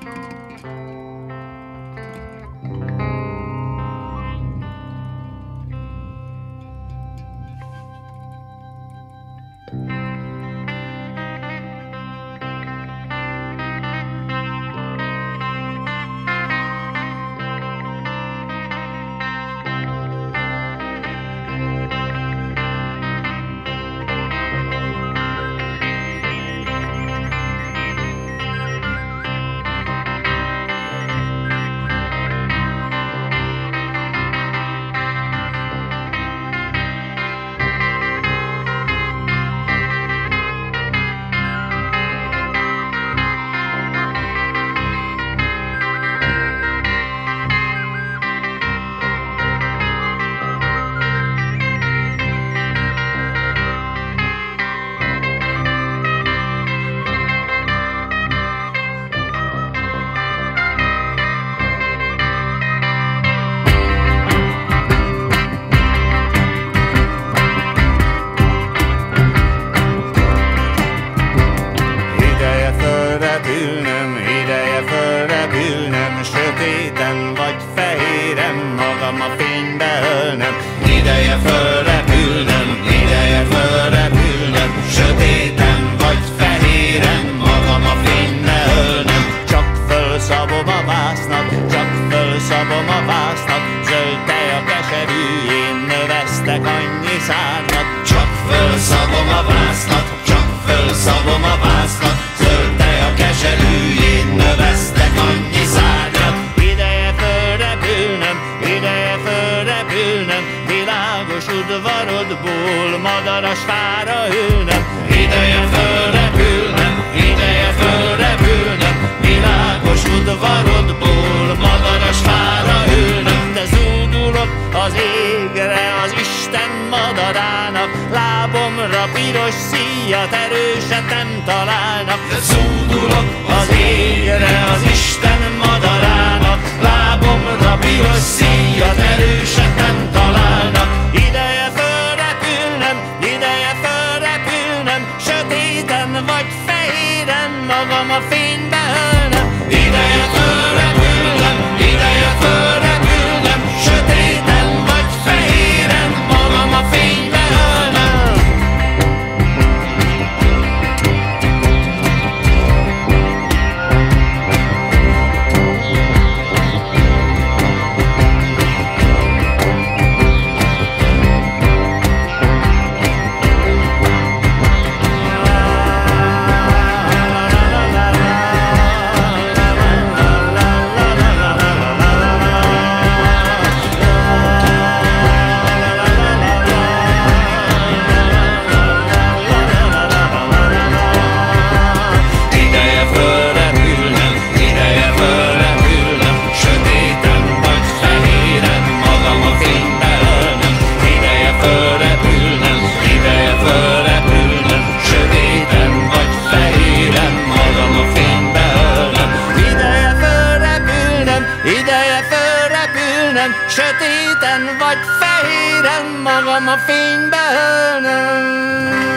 Sötéten vagy fehéren, magam a fénybe ölnöm. Ideje fölrepülnöm, ideje fölrepülnöm. Sötéten vagy fehéren, magam a fénybe ölnöm. Csak fölszabom a vásznak, csak fölszabom a vásznak. Zöld tej a keserűjén, növesztek annyi szárnyat. Csak fölszabom a vásznak, csak fölszabom a vásznak. Zöld tej a keserűjén, növesztek annyi szárnyat. Világos udvarodból madaras fára ülnem. Ideje fölrepülnem, ideje fölrepülnem. Világos udvarodból madaras fára ülnem. De zúdulok az égre az Isten madarának. Lábomra piros szíjat erőset nem találnak. De zúdulok az égre az Isten madarának. Lábomra piros szíjat erőset nem találnak. Ideje fölrepülnem, ideje fölrepülnem. Sötéten vagy fehéren, magam a fénybe ölnem. Ideje fölrepülnem, ideje fölrepülnem. Sötéten vagy fehéren, magam a fénybe ölnem. Sötéten vagy fehéren, magam a fénybe ölnöm.